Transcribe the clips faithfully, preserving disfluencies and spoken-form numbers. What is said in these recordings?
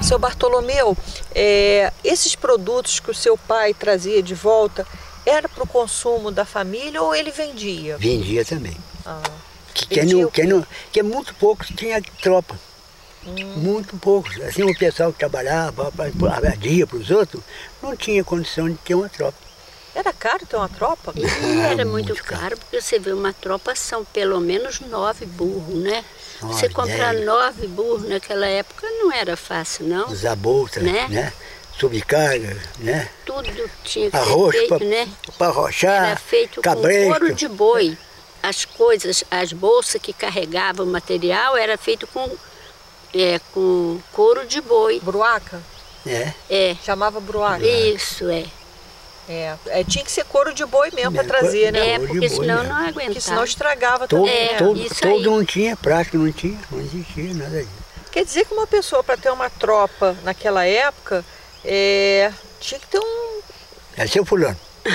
Seu Bartolomeu, é, esses produtos que o seu pai trazia de volta, era para o consumo da família ou ele vendia? Vendia também. Ah, que, que, não, que, não, que muito poucos tinha tropa. Hum. Muito poucos. Assim, o pessoal que trabalhava, para dia para os outros, não tinha condição de ter uma tropa. Era caro ter uma tropa? Não era muito, muito caro, caro, porque você vê, uma tropa são pelo menos nove burros, né? Nove, você comprar dez. nove burros naquela época não era fácil, não. Usar bolsa, né? né? Subcarga, né? Tudo tinha que Arroz ser feito, pra, né? Para arrochar, era feito cabresto. Com couro de boi. As coisas, as bolsas que carregavam o material, era feito com, é, com couro de boi. Bruaca? É. É. Chamava bruaca? Isso, é. É, é, tinha que ser couro de boi mesmo para trazer, né? É, porque senão não aguentava. Porque senão estragava todo, também. É, todo, isso todo aí. não tinha, prática não tinha, não existia nada disso. Quer dizer que uma pessoa, para ter uma tropa naquela época, é, tinha que ter um... É seu fulano.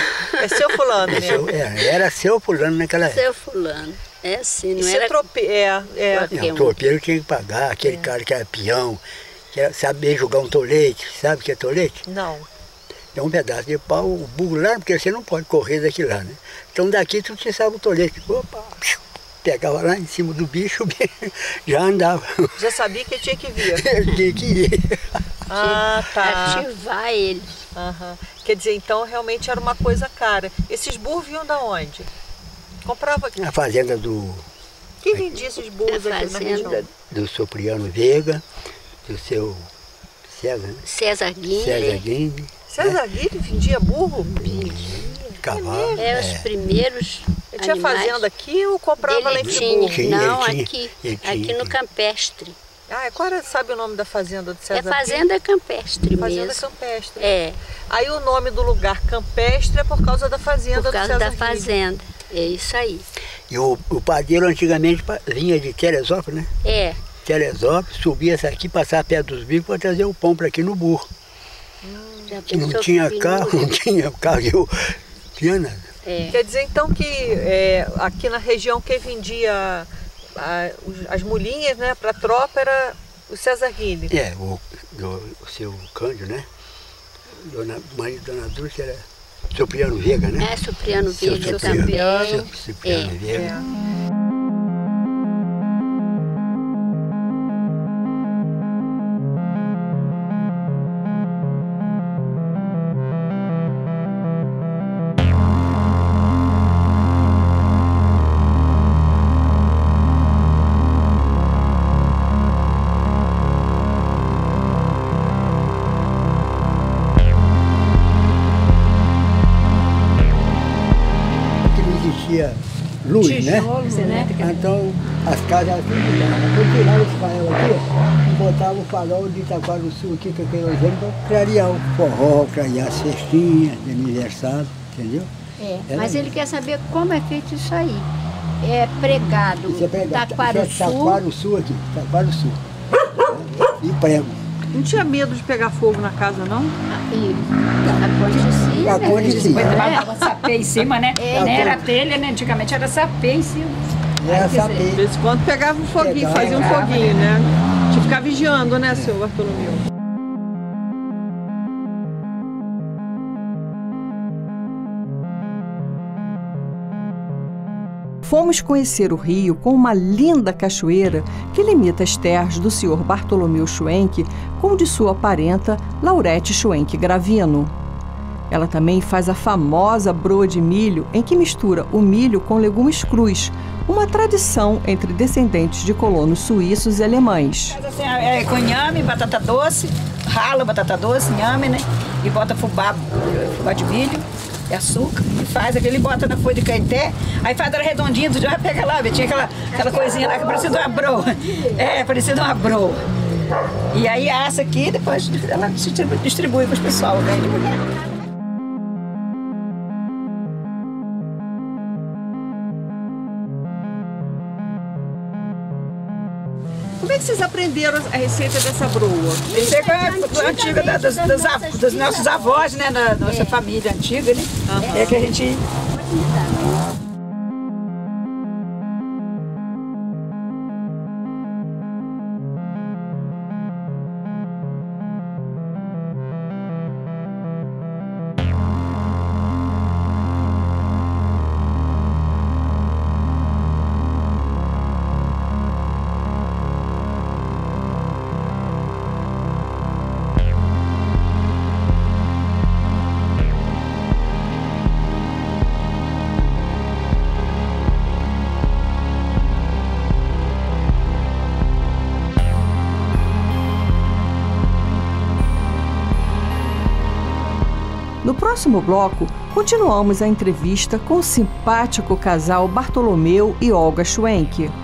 É seu fulano é mesmo. Seu, é, era seu fulano naquela época. Seu fulano. É assim, não e era... Trope... É, é. Não, o tropeiro tinha que pagar, aquele é. cara que era peão, que era saber jogar um tolete, sabe o que é tolete? Não. É um pedaço de pau, o burro lá, porque você não pode correr daqui lá, né? Então daqui tu te sabe o tolete. Opa, pegava lá em cima do bicho, o bicho já andava. Já sabia que tinha que vir. tinha que ir. Ah, tá. Ativar ele. Uhum. Quer dizer, então realmente era uma coisa cara. Esses burros vinham da onde? Comprava aqui. Na fazenda do... Quem vendia esses burros aqui na região? Do Cipriano Veiga, do seu César, né? César Guinle. César Guinle. César Guinle vendia burro? Vendia. Cavalo. É, os primeiros. Ele tinha fazenda aqui ou comprava lá em Friburgo? Tinha, Não, tinha, aqui. tinha, aqui no Campestre. Ah, agora sabe o nome da fazenda do César? É Fazenda Campestre fazenda mesmo. Campestre. É. Aí o nome do lugar Campestre é por causa da fazenda por causa do César da fazenda. É isso aí. E o, o padeiro antigamente vinha de Teresópolis, né? É. Teresópolis, subia essa aqui, passava perto dos bicos para trazer o pão para aqui no burro. Hum, não tinha carro, não tinha carro, eu tinha nada. É. Quer dizer então que é, aqui na região quem vendia a, as mulinhas, né, para a tropa era o César Guinle. É, o, do, o seu Cândido, né? Dona, mãe de Dona Dulce era Cipriano Veiga, né? É, Cipriano Veiga também. Cipriano é. Veiga. É. Luz, Tijolos, né? Então as casas eram tudo ligadas. Eu tirava esse farol aqui, botava o farol de Itaquaruçu aqui, que é querosene, para clarear o forró, clarear a cestinha de aniversário, entendeu? É, Era mas isso. ele quer saber como é feito isso aí. É pregado, Isso é pregado. Taquaruçu. Taquaruçu aqui, Taquaruçu. E prego. Não tinha medo de pegar fogo na casa, não? E acontecia, né? Acontecia. Botava sapê em cima, né? É. Não era telha, né? Antigamente era sapê em cima. Era Aí, quer sapê. dizer, De vez em quando pegava um foguinho, Pegava, fazia um pegava, foguinho, né? Tinha que ficar vigiando, né, seu Bartolomeu? Fomos conhecer o rio com uma linda cachoeira que limita as terras do senhor Bartolomeu Schwenk com de sua parenta Laurete Schwenk Gravino. Ela também faz a famosa broa de milho, em que mistura o milho com legumes crus, uma tradição entre descendentes de colonos suíços e alemães. Mas assim, é com inhame, batata doce, rala batata doce, inhame, né? E bota fubá, fubá de milho, e açúcar, e faz aquele, bota na folha de caeté, aí faz ela redondinha, tu já pega lá, tinha aquela, aquela coisinha lá que parecia uma broa. É, parecia uma broa. E aí assa aqui, depois ela distribui, distribui para os pessoal, né? Como é que vocês aprenderam a receita dessa broa? Isso é com a antiga da, das, das, av- dos nossos avós, né? Da nossa família antiga, né? É que a gente... No próximo bloco, continuamos a entrevista com o simpático casal Bartolomeu e Olga Schwenk.